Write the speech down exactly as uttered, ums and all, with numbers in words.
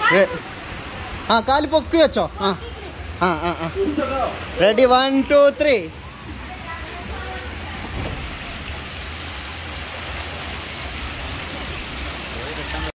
ആ കാല് പൊക്കി വെച്ചോ. ആ ആ ആ ആ റെഡി വൺ ടു ത്രീ